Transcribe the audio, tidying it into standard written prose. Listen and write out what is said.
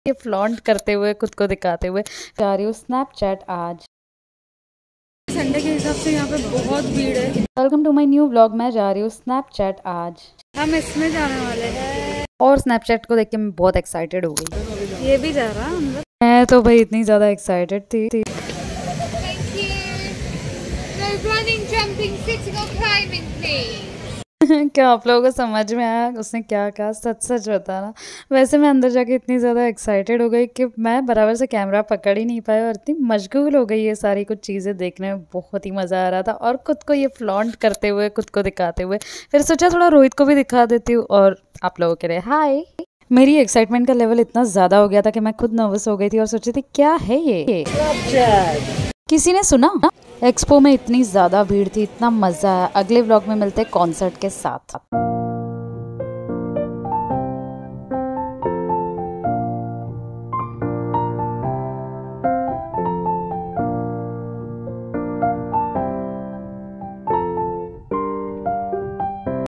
ये फ्लॉन्ट करते हुए खुद को दिखाते हुए जा रही हूँ स्नैपचैट आज। संडे के हिसाब से यहाँ पे बहुत भीड़ है। Welcome to my new vlog. मैं जा रही हूँ स्नैपचैट आज। हम इसमें जाने वाले हैं और स्नैपचैट को देख के मैं बहुत एक्साइटेड हो गई। ये भी जा रहा अंदर। मैं तो भाई इतनी ज़्यादा एक्साइटेड थी। Thank you. No running, jumping, sitting or climbing, please. क्या आप लोगों को समझ में आया उसने क्या कहा? सच सच बताना। वैसे मैं अंदर जाके इतनी ज़्यादा एक्साइटेड हो गई कि मैं बराबर से कैमरा पकड़ ही नहीं पाई और इतनी मशगूल हो गई ये सारी कुछ चीज़ें देखने में। बहुत ही मज़ा आ रहा था और खुद को ये फ्लॉन्ट करते हुए खुद को दिखाते हुए फिर सोचा थोड़ा रोहित को भी दिखा देती हूँ और आप लोगों के लिए हाय। मेरी एक्साइटमेंट का लेवल इतना ज़्यादा हो गया था कि मैं खुद नर्वस हो गई थी और सोची थी क्या है ये। किसी ने सुना? एक्सपो में इतनी ज़्यादा भीड़ थी, इतना मज़ा आया। अगले व्लॉग में मिलते हैं कॉन्सर्ट के साथ।